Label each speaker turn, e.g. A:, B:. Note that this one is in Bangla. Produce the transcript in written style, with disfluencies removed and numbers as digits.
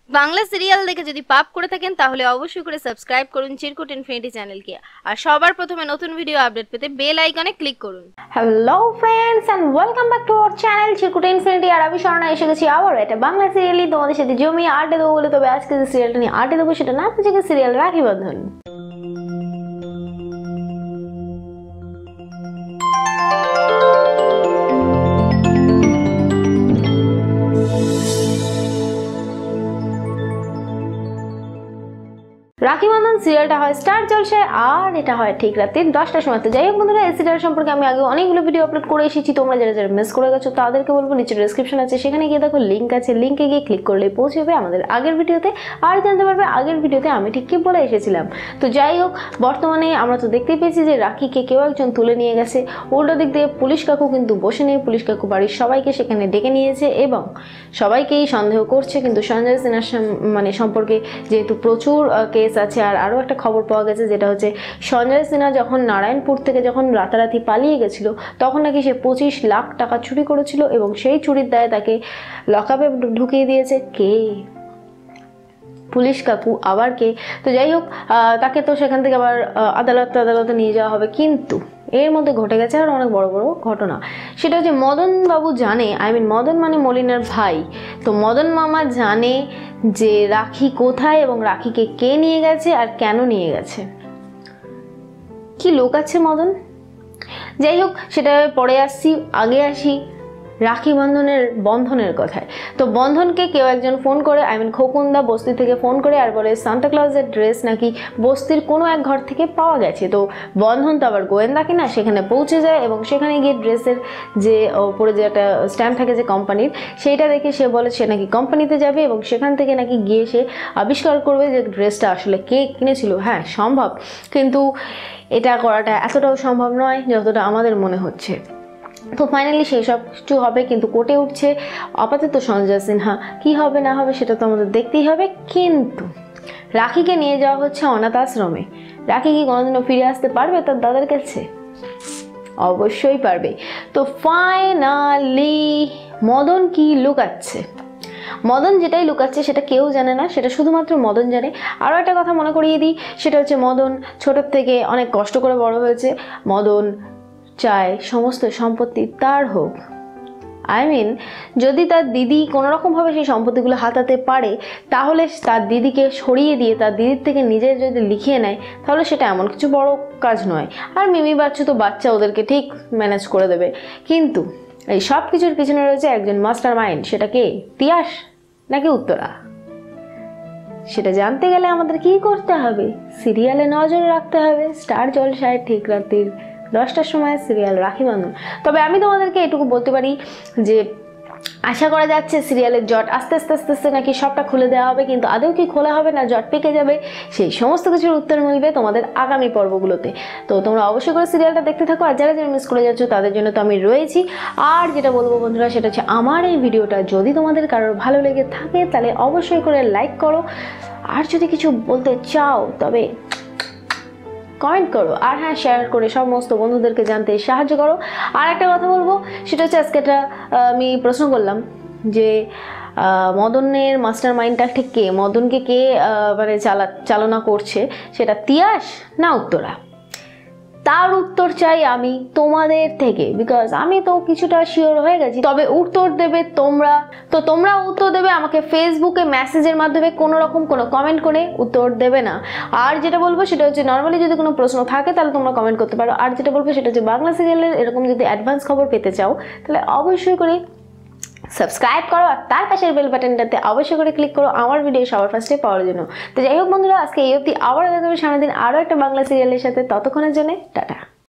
A: বাংলা সিরিয়াল দেখে যদি পাপ করে থাকেন তাহলে অবশ্যই করে সাবস্ক্রাইব করুন চিরকুট ইনফিনিটি চ্যানেলকে আর সবার প্রথমে নতুন ভিডিও আপডেট পেতে বেল আইকনে ক্লিক করুন।
B: Hello friends and welcome back to our channel Chirkut infinity. আর আমি স্বর্ণা এসে গেছি আবার একটা বাংলা সিরিয়ালই তোমাদের সাথে জমিয়ে আড্ডা দেবো বলে। তবে আজকে যে সিরিয়ালটা নিয়ে আড্ডা দেবো সেটা না হচ্ছে সিরিয়াল রাখি বন্ধন। রাখি বন্ধন সিরিয়ালটা হয় স্টার জলসায় আর এটা হয় ঠিক রাতে 10টার সময়। তো যাই হোক বন্ধুরা, এই সিরিয়াল সম্পর্কে আমি আগে অনেকগুলো ভিডিও আপলোড করে এসেছি। তোমরা যারা যারা মিস করে গেছো তাদেরকে বলবো নিচে ডেসক্রিপশন আছে, সেখানে গিয়ে দেখো লিঙ্ক আছে, লিঙ্কে গিয়ে ক্লিক করলে পৌঁছে যাবে আমাদের আগের ভিডিওতে আর জানতে পারবে আগের ভিডিওতে আমি ঠিক কি বলে এসেছিলাম। তো যাই হোক, বর্তমানে আমরা তো দেখতেই পেয়েছি যে রাখিকে কেউ একজন তুলে নিয়ে গেছে। উল্টো দিক দিয়ে পুলিশ কাকু কিন্তু বসে নেই, পুলিশ কাকু বাড়ির সবাইকে সেখানে ডেকে নিয়েছে এবং সবাইকেই সন্দেহ করছে। কিন্তু সঞ্জয় সিনহার সম্পর্কে যেহেতু প্রচুর কেস আছে আর আরও একটা খবর পাওয়া গেছে, যেটা হচ্ছে সঞ্জয় সিনহা যখন নারায়ণপুর থেকে যখন রাতারাতি পালিয়ে গেছিল তখন নাকি সে 25 লাখ টাকা চুরি করেছিল এবং সেই চুরির দায়ে তাকে লকআপে ঢুকিয়ে দিয়েছে কে? পুলিশ কাকু। আবার কে? তো যাই হোক, তাকে তো সেখান থেকে আবার আদালতে নিয়ে যাওয়া হবে। কিন্তু এর মধ্যে ঘটে গেছে আর অনেক বড় বড় ঘটনা। সেটা হচ্ছে মদন বাবু জানে, মদন মানে মলিনার ভাই। তো মদন মামা জানে যে রাখি কোথায় এবং রাখিকে কে নিয়ে গেছে আর কেন নিয়ে গেছে। কি লোক আছে মদন। যাই হোক, সেটা পরে আসছি। আগে আসি রাখি বন্ধনের কথায়। তো বন্ধনকে কেউ একজন ফোন করে, খোকনদা বস্তি থেকে ফোন করে আর বলে সান্তাক্লজের ড্রেস নাকি বস্তির কোনো এক ঘর থেকে পাওয়া গেছে। তো বন্ধন তো আবার গোয়েন্দা কিনা, সেখানে পৌঁছে যায় এবং সেখানে গিয়ে ড্রেসের যে ওপরে যে একটা স্ট্যাম্প থাকে যে কোম্পানির, সেইটা দেখে সে বলে সে নাকি কোম্পানিতে যাবে এবং সেখান থেকে নাকি গিয়ে সে আবিষ্কার করবে যে ড্রেসটা আসলে কে কিনেছিল। হ্যাঁ, সম্ভব, কিন্তু এটা করাটা এতটাও সম্ভব নয় যতটা আমাদের মনে হচ্ছে। তো ফাইনালি সেই সব কিছু হবে, কিন্তু কোর্টে উঠছে আপাতত সঞ্জয় সিনহা। কি হবে না হবে সেটা তো আমাদের দেখতেই হবে। কিন্তু রাখিকে নিয়ে যাওয়া হচ্ছে অনাথ আশ্রমে। রাখি কি কোনোদিনও ফিরে আসতে পারবে তার দাদার কাছে? অবশ্যই পারবে। তো ফাইনালি মদন কি লুকাচ্ছে? মদন যেটাই লুকাচ্ছে সেটা কেউ জানে না, সেটা শুধুমাত্র মদন জানে। আরও একটা কথা মনে করিয়ে দিই, সেটা হচ্ছে মদন ছোটোর থেকে অনেক কষ্ট করে বড় হয়েছে। মদন চায় সমস্ত সম্পত্তি তার হোক। যদি তার দিদি কোনোরকমভাবে সেই সম্পত্তিগুলো হাতাতে পারে তাহলে তার দিদিকে সরিয়ে দিয়ে তার দিদির থেকে নিজের যদি লিখিয়ে নেয় তাহলে সেটা এমন কিছু বড় কাজ নয়। আর মিমি বাচ্চা তো বাচ্চা, ওদেরকে ঠিক ম্যানেজ করে দেবে। কিন্তু এই সব কিছুর পিছনে রয়েছে একজন মাস্টার মাইন্ড। সেটা কে? তিয়াস নাকি উত্তরা? সেটা জানতে গেলে আমাদের কি করতে হবে? সিরিয়ালে নজর রাখতে হবে। স্টার জলসায় ঠিক রাত্রির 10টার সময় সিরিয়াল রাখি বন্ধন। তবে আমি তোমাদেরকে এটুকু বলতে পারি যে আশা করা যাচ্ছে সিরিয়ালের জট আস্তে আস্তে নাকি সবটা খুলে দেওয়া হবে। কিন্তু আদৌ কি খোলা হবে না জট পেকে যাবে, সেই সমস্ত কিছুর উত্তর মিলবে তোমাদের আগামী পর্বগুলোতে। তো তোমরা অবশ্যই করে সিরিয়ালটা দেখতে থাকো। আর যারা যারা মিস করে যাচ্ছ তাদের জন্য তো আমি রয়েছি। আর যেটা বলবো বন্ধুরা, সেটা হচ্ছে আমার এই ভিডিওটা যদি তোমাদের কারোর ভালো লেগে থাকে তাহলে অবশ্যই করে লাইক করো। আর যদি কিছু বলতে চাও তবে কমেন্ট করো। আর হ্যাঁ, শেয়ার করে সমস্ত বন্ধুদেরকে জানতে সাহায্য করো। আর একটা কথা বলবো, সেটা হচ্ছে আজকে আমি প্রশ্ন করলাম যে মদনের মাস্টার মাইন্ডটা ঠিক কে? মদনকে কে চালনা করছে? সেটা তিয়াস না উত্তরা? তার উত্তর চাই আমি তোমাদের থেকে, বিকজ আমি তো কিছুটা শিওর হয়ে গেছি। তবে উত্তর দেবে তোমরা। তো তোমরা উত্তর দেবে আমাকে ফেসবুকে মেসেজের মাধ্যমে, কোনো রকম কোনো কমেন্ট করে উত্তর দেবে না। আর যেটা বলবো সেটা হচ্ছে নর্মালি যদি কোনো প্রশ্ন থাকে তাহলে তোমরা কমেন্ট করতে পারো। আর যেটা বলবো সেটা হচ্ছে বাংলা সিরিয়ালের এরকম যদি অ্যাডভান্স খবর পেতে চাও তাহলে অবশ্যই করে সাবস্ক্রাইব করো আর তার পাশের বেল বাটনটাতে অবশ্যই করে ক্লিক করো আমার ভিডিও সবার ফার্স্টে পাওয়ার জন্য। তো যাই হোক বন্ধুরা, আজকে এই অবধি। আবার দেখা যাবে সামনের দিন আরও একটা বাংলা সিরিয়ালের সাথে। ততক্ষণের জন্য টাটা।